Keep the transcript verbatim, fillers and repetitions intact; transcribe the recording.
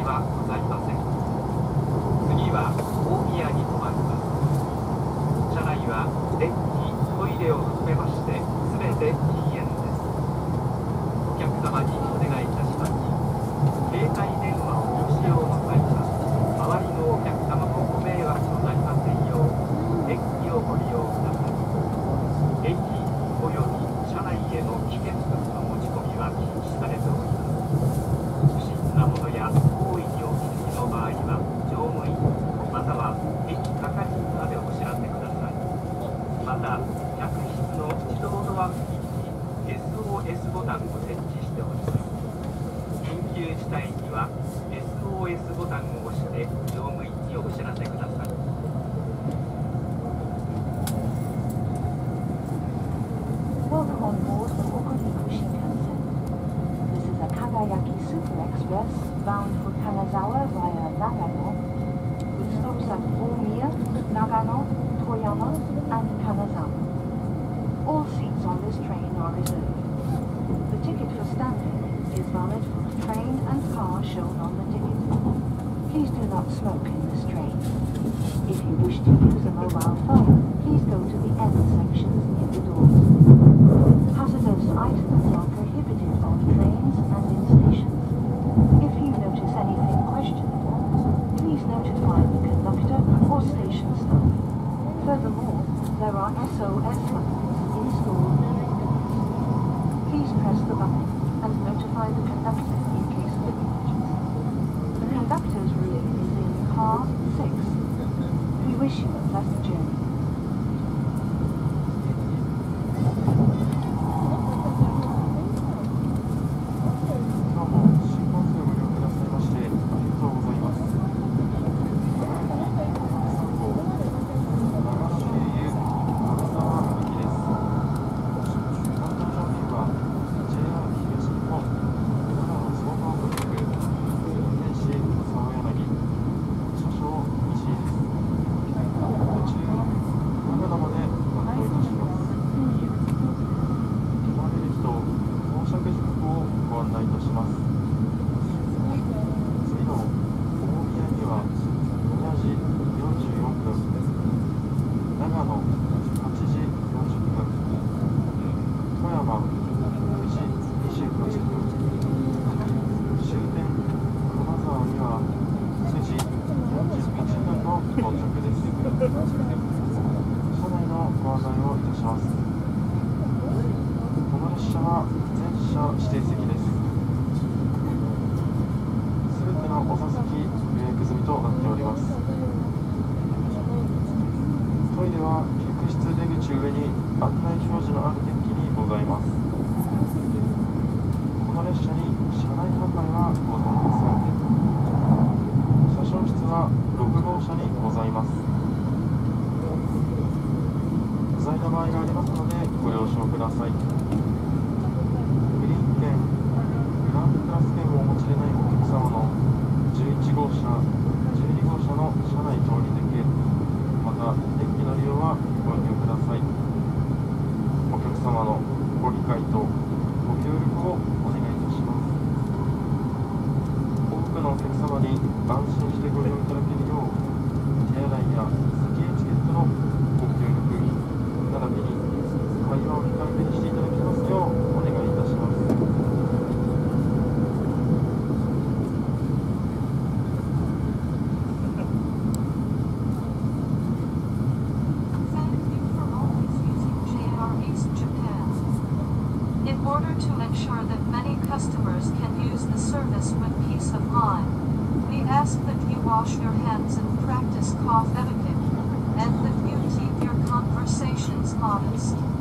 はございません。次は大宮に停まります。車内は電気、トイレを含めまして全て禁煙です。お客様にお願いいたします。携帯電話をご使用の際は周りのお客様もご迷惑となりませんよう電気をご利用ください。駅および車内への危険物の持ち込みは禁止されております。不審なものや行為にお気づきの場合は乗務員または駅係員までお知らせください。また客室の自動ドア付近に エスオーエス ボタンを設置しております。緊急事態には エスオーエス ボタンを押して乗務員にお知らせください。 Welcome on board the Hokuriku Shinkansen. This is a Kagayaki Super Express bound for Kanazawa via Nagano, with stops at Omiya, Nagano, Toyama, and Kanazawa. All seats on this train are reserved. The ticket for standing is valid for the train and car shown on the ticket. Please do not smoke in this train. If you wish to use a mobile phone, please go to the end sections near the doors. Hazardous items are prohibited on trains and in stations. If you notice anything questionable, please notify the conductor or station staff. Furthermore, there are S O S buttons installed near the doors. Please press the button and notify the conductor in case of emergency. The conductor's room is in car six. We wish you a pleasant journey. Wash your hands and practice cough etiquette, and that you keep your conversations modest.